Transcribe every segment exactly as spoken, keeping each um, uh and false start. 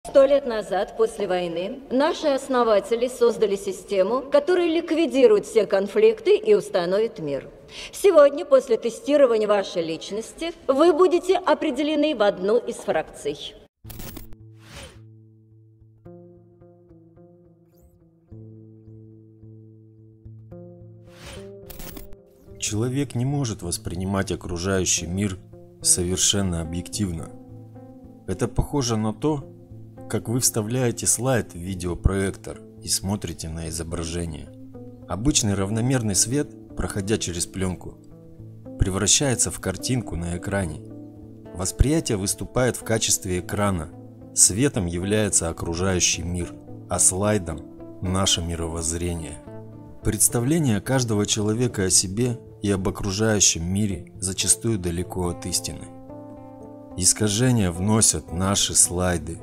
Сто лет назад, после войны, наши основатели создали систему, которая ликвидирует все конфликты и установит мир. Сегодня, после тестирования вашей личности, вы будете определены в одну из фракций. Человек не может воспринимать окружающий мир совершенно объективно. Это похоже на то, как вы вставляете слайд в видеопроектор и смотрите на изображение. Обычный равномерный свет, проходя через пленку, превращается в картинку на экране. Восприятие выступает в качестве экрана. Светом является окружающий мир, а слайдом – наше мировоззрение. Представление каждого человека о себе и об окружающем мире зачастую далеко от истины. Искажения вносят наши слайды.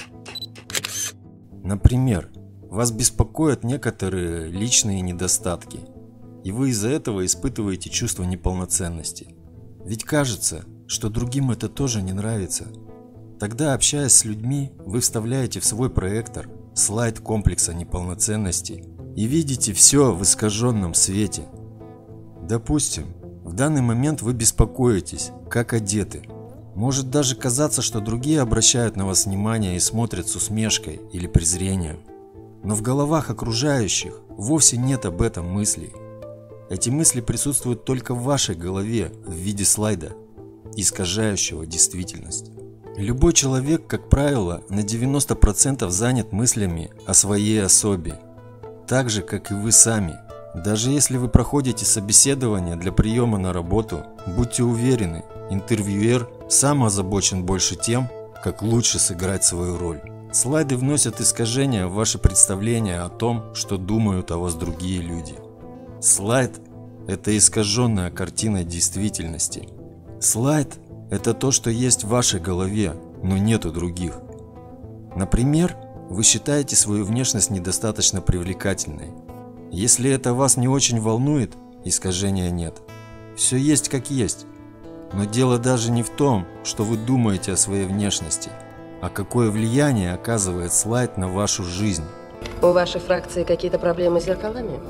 Например, вас беспокоят некоторые личные недостатки, и вы из-за этого испытываете чувство неполноценности. Ведь кажется, что другим это тоже не нравится. Тогда, общаясь с людьми, вы вставляете в свой проектор слайд комплекса неполноценности и видите все в искаженном свете. Допустим, в данный момент вы беспокоитесь, как одеты. Может даже казаться, что другие обращают на вас внимание и смотрят с усмешкой или презрением. Но в головах окружающих вовсе нет об этом мыслей. Эти мысли присутствуют только в вашей голове в виде слайда, искажающего действительность. Любой человек, как правило, на девяносто процентов занят мыслями о своей особе, так же, как и вы сами. Даже если вы проходите собеседование для приема на работу, будьте уверены, интервьюер сам озабочен больше тем, как лучше сыграть свою роль. Слайды вносят искажения в ваше представление о том, что думают о вас другие люди. Слайд – это искаженная картина действительности. Слайд – это то, что есть в вашей голове, но нет у других. Например, вы считаете свою внешность недостаточно привлекательной. Если это вас не очень волнует, искажения нет. Все есть как есть. Но дело даже не в том, что вы думаете о своей внешности, а какое влияние оказывает слайд на вашу жизнь. У вашей фракции какие-то проблемы с зеркалами?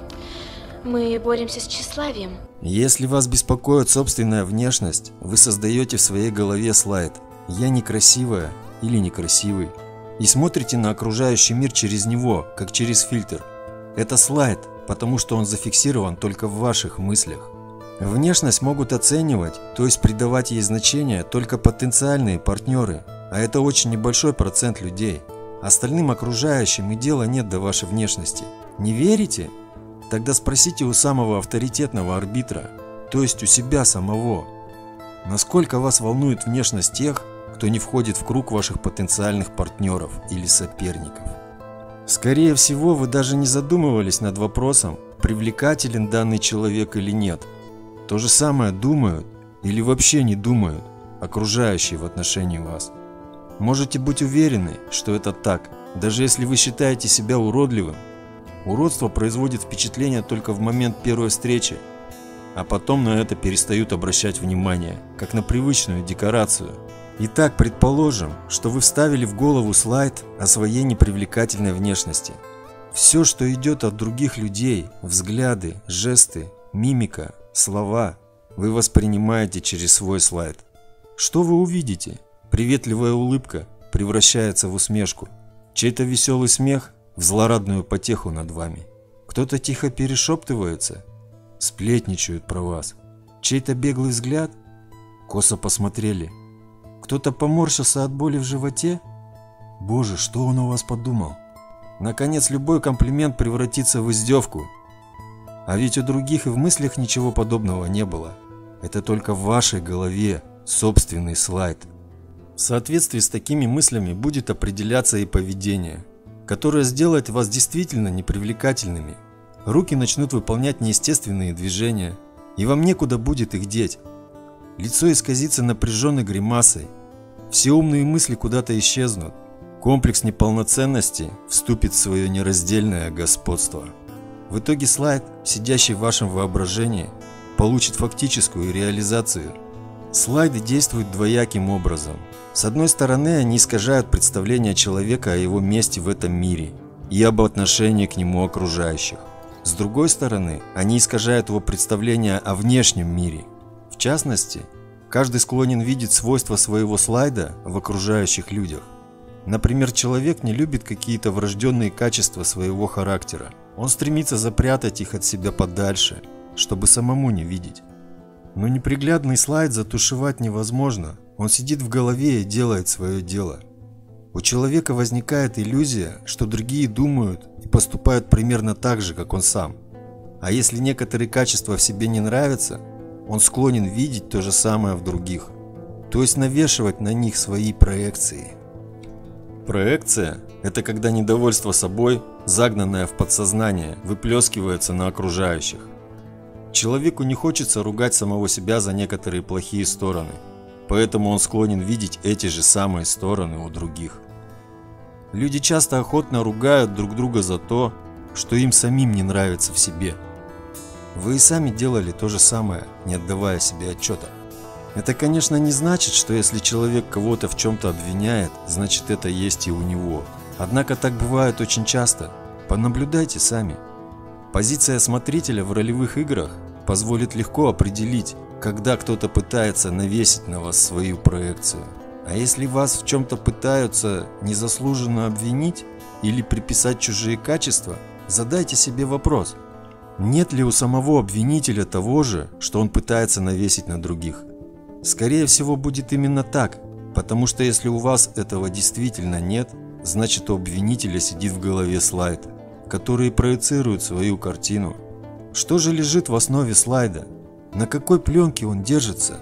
Мы боремся с тщеславием. Если вас беспокоит собственная внешность, вы создаете в своей голове слайд «Я некрасивая» или «некрасивый» и смотрите на окружающий мир через него, как через фильтр. Это слайд, потому что он зафиксирован только в ваших мыслях. Внешность могут оценивать, то есть придавать ей значение, только потенциальные партнеры, а это очень небольшой процент людей. Остальным окружающим и дела нет до вашей внешности. Не верите? Тогда спросите у самого авторитетного арбитра, то есть у себя самого, насколько вас волнует внешность тех, кто не входит в круг ваших потенциальных партнеров или соперников. Скорее всего, вы даже не задумывались над вопросом, привлекателен данный человек или нет. То же самое думают или вообще не думают окружающие в отношении вас. Можете быть уверены, что это так, даже если вы считаете себя уродливым. Уродство производит впечатление только в момент первой встречи, а потом на это перестают обращать внимание, как на привычную декорацию. Итак, предположим, что вы вставили в голову слайд о своей непривлекательной внешности. Все, что идет от других людей, взгляды, жесты, мимика, слова, вы воспринимаете через свой слайд. Что вы увидите? Приветливая улыбка превращается в усмешку. Чей-то веселый смех в злорадную потеху над вами. Кто-то тихо перешептывается, сплетничают про вас. Чей-то беглый взгляд, косо посмотрели. Кто-то поморщился от боли в животе. Боже, что он о вас подумал? Наконец, любой комплимент превратится в издевку. А ведь у других и в мыслях ничего подобного не было. Это только в вашей голове собственный слайд. В соответствии с такими мыслями будет определяться и поведение, которое сделает вас действительно непривлекательными. Руки начнут выполнять неестественные движения, и вам некуда будет их деть. Лицо исказится напряженной гримасой. Все умные мысли куда-то исчезнут. Комплекс неполноценности вступит в свое нераздельное господство. В итоге слайд, сидящий в вашем воображении, получит фактическую реализацию. Слайды действуют двояким образом. С одной стороны, они искажают представление человека о его месте в этом мире и об отношении к нему окружающих. С другой стороны, они искажают его представление о внешнем мире. В частности, каждый склонен видеть свойства своего слайда в окружающих людях. Например, человек не любит какие-то врожденные качества своего характера. Он стремится запрятать их от себя подальше, чтобы самому не видеть. Но неприглядный слайд затушевать невозможно. Он сидит в голове и делает свое дело. У человека возникает иллюзия, что другие думают и поступают примерно так же, как он сам. А если некоторые качества в себе не нравятся, он склонен видеть то же самое в других, то есть навешивать на них свои проекции. Проекция – это когда недовольство собой, загнанное в подсознание, выплескивается на окружающих. Человеку не хочется ругать самого себя за некоторые плохие стороны, поэтому он склонен видеть эти же самые стороны у других. Люди часто охотно ругают друг друга за то, что им самим не нравится в себе. Вы и сами делали то же самое, не отдавая себе отчета. Это, конечно, не значит, что если человек кого-то в чем-то обвиняет, значит это есть и у него. Однако так бывает очень часто. Понаблюдайте сами. Позиция смотрителя в ролевых играх позволит легко определить, когда кто-то пытается навесить на вас свою проекцию. А если вас в чем-то пытаются незаслуженно обвинить или приписать чужие качества, задайте себе вопрос: нет ли у самого обвинителя того же, что он пытается навесить на других? Скорее всего, будет именно так, потому что если у вас этого действительно нет, значит у обвинителя сидит в голове слайд, который проецирует свою картину. Что же лежит в основе слайда? На какой пленке он держится?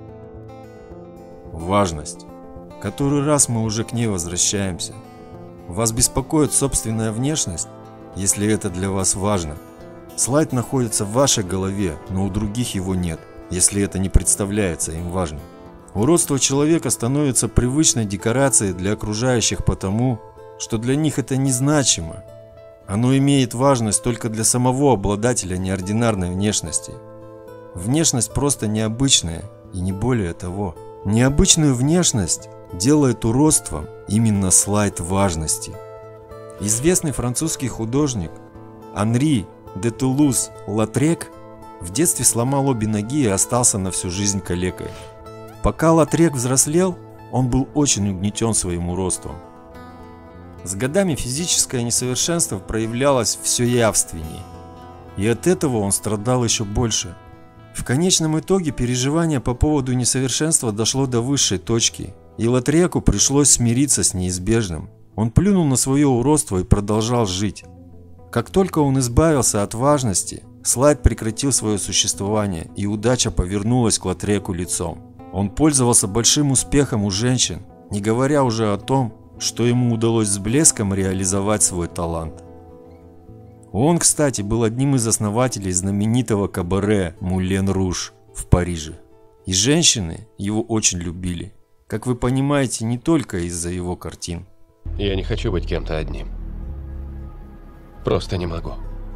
Важность. Который раз мы уже к ней возвращаемся. Вас беспокоит собственная внешность, если это для вас важно. Слайд находится в вашей голове, но у других его нет, если это не представляется им важным. Уродство человека становится привычной декорацией для окружающих потому, что для них это незначимо. Оно имеет важность только для самого обладателя неординарной внешности. Внешность просто необычная и не более того. Необычную внешность делает уродством именно слайд важности. Известный французский художник Анри де Тулуз-Латрек в детстве сломал обе ноги и остался на всю жизнь калекой. Пока Латрек взрослел, он был очень угнетен своим уродством. С годами физическое несовершенство проявлялось все явственнее, и от этого он страдал еще больше. В конечном итоге переживание по поводу несовершенства дошло до высшей точки, и Латреку пришлось смириться с неизбежным. Он плюнул на свое уродство и продолжал жить. Как только он избавился от важности, слайд прекратил свое существование, и удача повернулась к Латреку лицом. Он пользовался большим успехом у женщин, не говоря уже о том, что ему удалось с блеском реализовать свой талант. Он, кстати, был одним из основателей знаменитого кабаре «Мулен Руж» в Париже. И женщины его очень любили. Как вы понимаете, не только из-за его картин. Я не хочу быть кем-то одним. Просто не могу.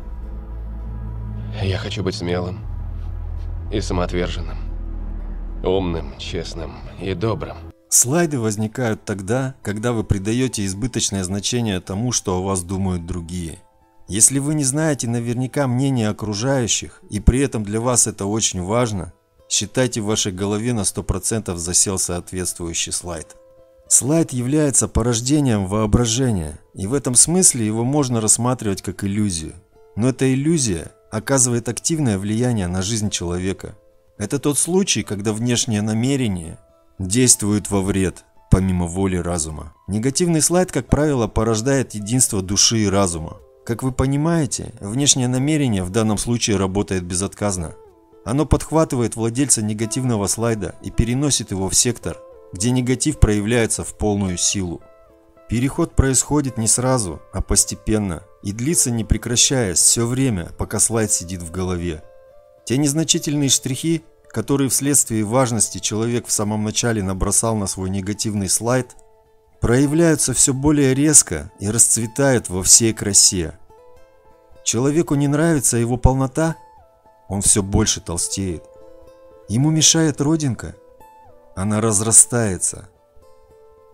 Я хочу быть смелым и самоотверженным, умным, честным и добрым. Слайды возникают тогда, когда вы придаете избыточное значение тому, что о вас думают другие. Если вы не знаете наверняка мнения окружающих, и при этом для вас это очень важно, считайте, в вашей голове на сто процентов засел соответствующий слайд. Слайд является порождением воображения, и в этом смысле его можно рассматривать как иллюзию. Но эта иллюзия оказывает активное влияние на жизнь человека. Это тот случай, когда внешнее намерение действует во вред, помимо воли разума. Негативный слайд, как правило, порождает единство души и разума. Как вы понимаете, внешнее намерение в данном случае работает безотказно. Оно подхватывает владельца негативного слайда и переносит его в сектор, где негатив проявляется в полную силу. Переход происходит не сразу, а постепенно и длится не прекращаясь все время, пока слайд сидит в голове. Те незначительные штрихи, которые вследствие важности человек в самом начале набросал на свой негативный слайд, проявляются все более резко и расцветают во всей красе. Человеку не нравится его полнота, он все больше толстеет. Ему мешает родинка, она разрастается.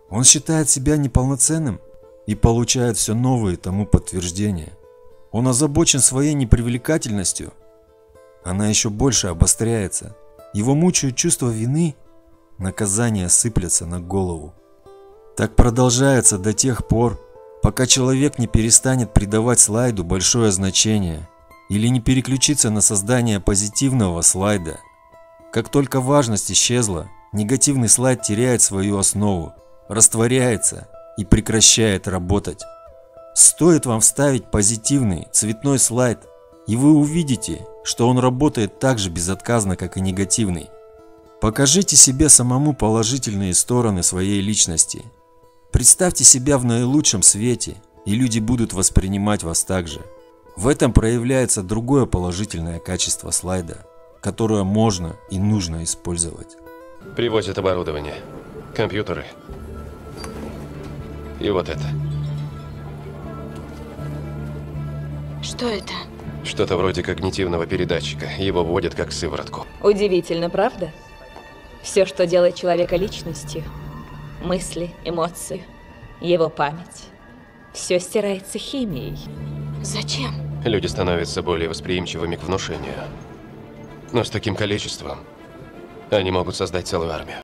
Он считает себя неполноценным и получает все новые тому подтверждения. Он озабочен своей непривлекательностью. Она еще больше обостряется. Его мучают чувство вины, наказания сыплятся на голову. Так продолжается до тех пор, пока человек не перестанет придавать слайду большое значение или не переключится на создание позитивного слайда. Как только важность исчезла, негативный слайд теряет свою основу, растворяется и прекращает работать. Стоит вам вставить позитивный цветной слайд, и вы увидите, что он работает так же безотказно, как и негативный. Покажите себе самому положительные стороны своей личности. Представьте себя в наилучшем свете, и люди будут воспринимать вас так же. В этом проявляется другое положительное качество слайда, которое можно и нужно использовать. Привозят оборудование, компьютеры и вот это. Что это? Что-то вроде когнитивного передатчика. Его вводят как сыворотку. Удивительно, правда? Все, что делает человека личностью, мысли, эмоции, его память, все стирается химией. Зачем? Люди становятся более восприимчивыми к внушению. Но с таким количеством они могут создать целую армию.